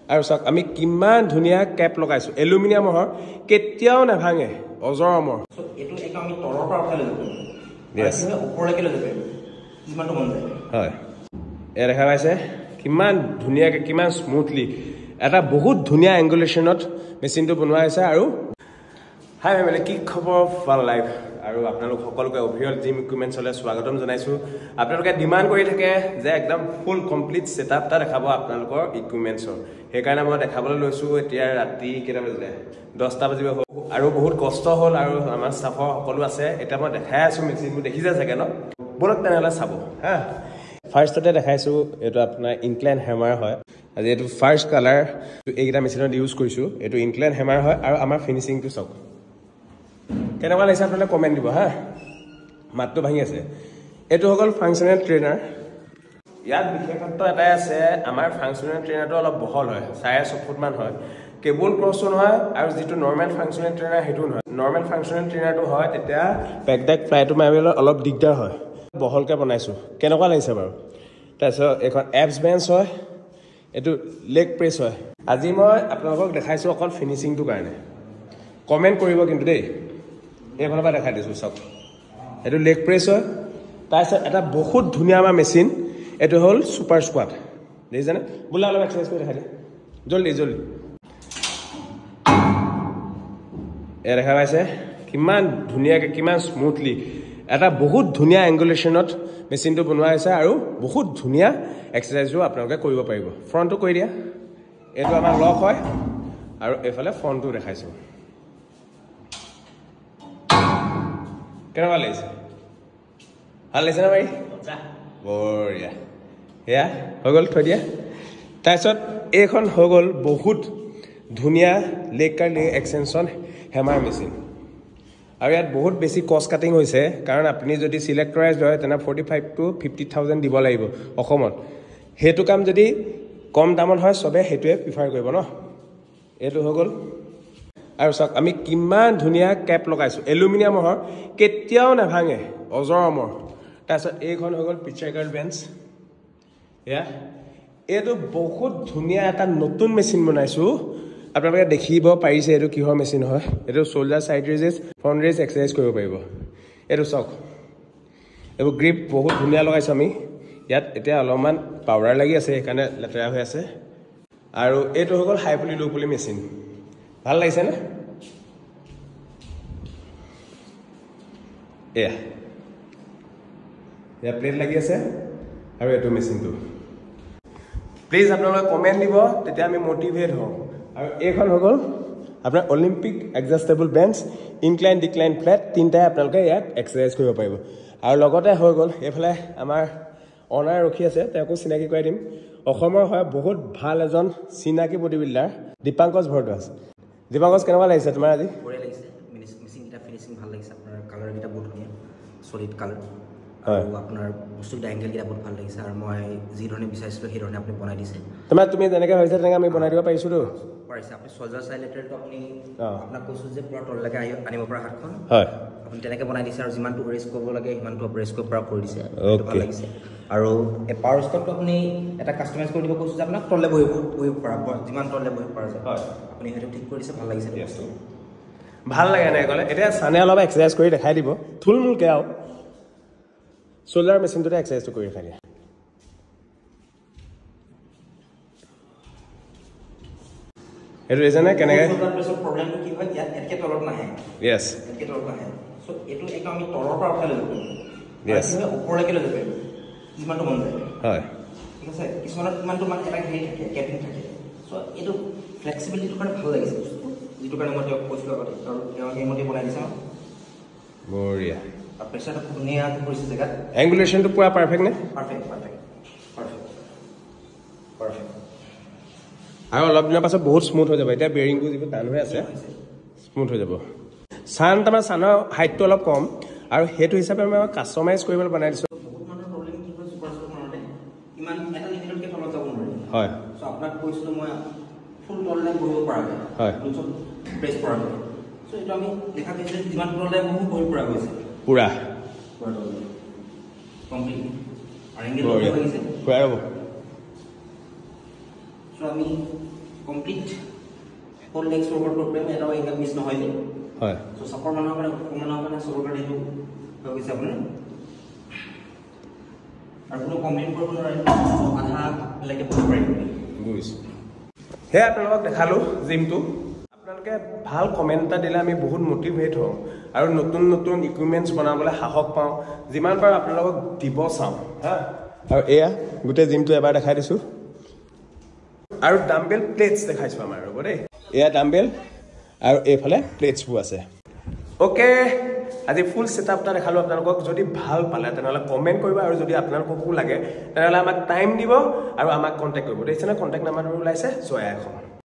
আৰু চাওক আমি কিমান ধুনীয়া কেপ লগাইছো এলুমিনিয়ামৰ কেতিয়াও নাভাঙে অজৰ অমৰ এটো এক আমি তলৰ পৰা উঠাই লৈ যাব yes ওপৰলৈকে লৈ যাব যিমানটো মন যায় হয় এ দেখা পাইছে কিমান ধুনীয়াকৈ কিমান স্মুথলি এটা বহুত ধুনীয়া এংগুলেশ্যনত মেচিনটো বনোৱা হৈছে আৰু হাই মানে কি খবৰ ফান লাইফ আৰু আপোনালোক সকলোকে অভিয়ল জিম ইকুইপমেণ্টছলৈ স্বাগতম জনাইছোঁ আপোনালোকে ডিমাণ্ড কৰি থাকে যে একদম ফুল কমপ্লিট ছেটআপ এটা দেখাব আপোনালোকৰ ইকুইপমেণ্টছৰ সেইকাৰণে মই দেখাবলৈ লৈছোঁ এতিয়া ৰাতি কেইটা বাজিলে 10টা বাজিব হ'ল আৰু বহুত কষ্ট হ'ল আৰু আমাৰ ষ্টাফৰ সকলো আছে এতিয়া মই দেখাই আছোঁ মেচিনবোৰ দেখিছে চাগে ন বলক তেনেহ'লে চাব হা ফাৰ্ষ্টতে দেখাইছোঁ এইটো আপোনাৰ ইনক্লাইন হেমাৰ হয় আজি এইটো ফাৰ্ষ্ট কালাৰ এইকেইটা মেচিনত ইউজ কৰিছোঁ এইটো ইনক্লাইন হেমাৰ হয় আৰু আমাৰ ফিনিচিংটো চাওক কেনেকুৱা লাগিছে আপোনালোকে কমেণ্ট দিব হা মাতটো ভাঙি আছে এইটো হৈ গ'ল ফাংচনেল ট্ৰেইনাৰ ইয়াত বিশেষত্ব এটাই আছে আমাৰ ফাংচনেল ট্ৰেইনাৰটো অলপ বহল হয় 6.5 ফুটমান হয় কেবল ক্ৰছো নহয় আৰু যিটো নৰ্মেল ফাংচনেল ট্ৰেইনাৰ সেইটো নহয় নৰ্মেল ফাংচনেল ট্ৰেইনাৰটো হয় তেতিয়া বেকডেক ফ্লাইটো মাৰিবলৈ অলপ দিগদাৰ হয় বহলকৈ বনাইছোঁ কেনেকুৱা লাগিছে বাৰু তাৰপিছত এইখন এপছ বেঞ্চ হয় এইটো লেগ প্ৰেছ হয় আজি মই আপোনালোকক দেখাইছোঁ অকল ফিনিচিংটোৰ কাৰণে কমেণ্ট কৰিব কিন্তু দেই এইফালৰ পৰা দেখাই দিছোঁ চাওক এইটো লেগ প্ৰেছ হয় তাৰপিছত এটা বহুত ধুনীয়া আমাৰ মেচিন এইটো হ'ল ছুপাৰ স্কোৱাড দেখিছেনে বোলা অলপ এক্সাৰচাইজ কৰি দেখাই দিয়ে জলদি জলদি এ দেখা পাইছে কিমান ধুনীয়াকৈ কিমান স্মুথলি এটা বহুত ধুনীয়া এংগুলেশ্যনত মেচিনটো বনোৱা হৈছে আৰু বহুত ধুনীয়া এক্সাৰচাইজো আপোনালোকে কৰিব পাৰিব ফ্ৰণ্টটো কৰি দিয়া এইটো আমাৰ লক হয় আৰু এইফালে ফ্ৰণ্টটো দেখাইছোঁ কেনেকুৱা লাগিছে ভাল লাগিছে না বাৰী বঢ়িয়া সেয়া হৈ গ'ল থৈ দিয়া তাৰপিছত এইখন হৈ গ'ল বহুত ধুনীয়া লেগ কাৰ্ড লেগ এক্সটেনশ্যন হেমাৰ মেচিন আৰু ইয়াত বহুত বেছি কষ্ট কাটিং হৈছে কাৰণ আপুনি যদি চিলেক্টৰাইজ হয় তেনে 45 to 50,000 দিব লাগিব অসমত সেইটো কাম যদি কম দামত হয় চবে সেইটোৱে প্ৰিফাৰ কৰিব ন এইটো হৈ গ'ল আৰু চাওক আমি কিমান ধুনীয়া কেপ লগাইছোঁ এলুমিনিয়ামৰ কেতিয়াও নাভাঙে অজৰ অমৰ তাৰপিছত এইখন হৈ গ'ল পিকচাৰ কাৰ্ড বেঞ্চ এয়া এইটো বহুত ধুনীয়া এটা নতুন মেচিন বনাইছোঁ আপোনালোকে দেখিব পাৰিছে এইটো কিহৰ মেচিন হয় এইটো shoulder side raises front raise exercise কৰিব পাৰিব এইটো চাওক এইবোৰ গ্ৰিপ বহুত ধুনীয়া লগাইছোঁ আমি ইয়াত এতিয়া অলপমান পাউডাৰ লাগি আছে সেইকাৰণে লেতেৰা হৈ আছে আৰু এইটো হৈ গ'ল হাই পুলি ল' পুলি মেচিন ভাল লাগিছেনে এয়া প্লেট লাগি আছে আৰু এইটো মেচিনটো প্লিজ আপোনালোকে কমেণ্ট দিব তেতিয়া আমি মটিভেট হওঁ আৰু এইখন হৈ গ'ল আপোনাৰ Olympic adjustable bench incline decline flat তিনিটাই আপোনালোকে ইয়াত এক্সাৰচাইজ কৰিব পাৰিব আৰু লগতে হৈ গ'ল এইফালে আমাৰ অনাৰ ৰখি আছে তেওঁকো চিনাকি কৰাই দিম অসমৰ হয় বহুত ভাল এজন চিনাকি বডি বিল্ডাৰ দীপাংকজ ভৰদ্বাজ দীপাংকজ কেনেকুৱা লাগিছে তোমাৰ আজি বঢ়িয়া লাগিছে মেচিনকেইটা ফিনিচিং ভাল লাগিছে আপোনাৰ কালাৰকেইটা বহুত ধুনীয়া চলিড কালাৰ হয় আৰু আপোনাৰ বস্তুকেইটা এংগেলকেইটা বহুত ভাল লাগিছে আৰু মই যি ধৰণে বিচাৰিছিলোঁ সেই ধৰণে আপুনি বনাই দিছে তুমি যেনেকৈ ভাবিছা তেনেকৈ আমি বনাই দিব পাৰিছোঁতো পাৰিছে আপুনি চল্ডাৰ চাইড লেটাৰটো আপুনি আপোনাক কৈছোঁ যে পূৰা তললৈকে আনিব পৰা হাতখন হয় আপুনি তেনেকৈ বনাই দিছে আৰু যিমানটো ৰেষ্ট কৰিব লাগে সিমানটো ৰেষ্ট কৰিব পৰা কৰি দিছে ভাল লাগিছে আৰু এই পাৱাৰ ষ্টকটো আপুনি এটা কাষ্টমাইজ কৰি দিব কৈছোঁ যে আপোনাক তললৈ বহিব পৰা যিমান তললৈ বহিব পৰা যায় হয় আপুনি সেইটো ঠিক কৰি দিছে ভাল লাগিছে ভাল লাগে এনেকৈ ক'লে এতিয়া চানে অলপ এক্সাৰচাইজ কৰি দেখাই দিব থুলমূলকৈ আৰু চ'লাৰ মেচিনটোতে এক্সাৰচাইজটো কৰি দেখাই দিয়ে এইটো দেখিছেনে কেনেকৈ প্ৰব্লেমটো কি হয় ইয়াত একে তলত নাহে য়েছ একে তলত নাহে চ' এইটো একদম আমি তলৰ পৰা উঠাই লৈ যাব য়েছ ওপৰলৈকে লৈ যাব যিমানটো মন যায় হয় ঠিক আছে কিছুমানত ইমানটো মানে এটা হেৰি থাকে কেপিং থাকে চ' এইটো ফ্লেক্সিবিলিটিটোৰ কাৰণে ভাল লাগিছে বস্তুটো যিটো কাৰণে মই তেওঁক কৈছিলোঁ আগতে আৰু তেওঁ সেইমতে বনাই দিছে বঢ়িয়া আৰু প্ৰেছাৰটো ধুনীয়া কৰিছে জেগাত এংগুলেশ্যনটো পূৰা পাৰফেক্ট নে পাৰফেক্ট পাৰফেক্ট পাৰফেক্ট পাৰফেক্ট আৰু অলপ দিনৰ পাছত বহুত স্মুথ হৈ যাব এতিয়া বেৰিংটো যিবোৰ টান হৈ আছে স্মুথ হৈ যাব চান তাৰমানে চানৰ হাইটটো অলপ কম আৰু সেইটো হিচাপে আমি কাষ্টমাইজ কৰিবলৈ বনাই দিছোঁ বহুত মানুহৰ প্ৰব্লেম কি হয় ছুপাৰ ষ্টক বনাওঁতে ইমান এটা লিমিটতকৈ তলত যাব নোৱাৰে হয় চ' আপোনাক কৈছিলোঁ মই ফুল তললৈ বহিব পৰাকৈ হয় চব প্ৰেছ পৰাকৈ চ' এইটো আমি দেখা গৈছে যিমান তললৈ বহিব পৰা গৈছে পূৰা কমপ্লিট আৰু এংগেল লাগিছে পূৰা ৰ'ব চ' আমি complete full legs workout program এটা এংগেল মিছ নহয় যে হয় সো চাপৰ মানুহৰ কাৰণে সবৰ কাৰণে এইটো হৈ গৈছে আপোনাৰ আৰু কোনো কমপ্লেইন কৰিব নোৱাৰে আধা লেকে বহিব পাৰিব বুজিছোঁ সেয়া আপোনালোকক দেখালোঁ জিমটো আপোনালোকে ভাল কমেণ্ট এটা দিলে আমি বহুত মটিভেট হওঁ আৰু নতুন নতুন ইকুইপমেণ্টছ বনাবলৈ সাহস পাওঁ যিমান পাৰোঁ আপোনালোকক দিব চাওঁ হা আৰু এয়া গোটেই জিমটো এবাৰ দেখাই দিছোঁ আৰু ডাম্বেল প্লেটছ দেখাইছোঁ আমাৰ ৰ'ব দেই এয়া ডাম্বেল আৰু এইফালে প্লেটছবোৰ আছে অ'কে আজি ফুল ছেটআপ এটা দেখালোঁ আপোনালোকক যদি ভাল পালে তেনেহ'লে কমেণ্ট কৰিব আৰু যদি আপোনালোককো লাগে তেনেহ'লে আমাক টাইম দিব আৰু আমাক কণ্টেক্ট কৰিব দেখিছেনে কণ্টেক্ট নাম্বাৰটো ওলাইছে জয়া এখন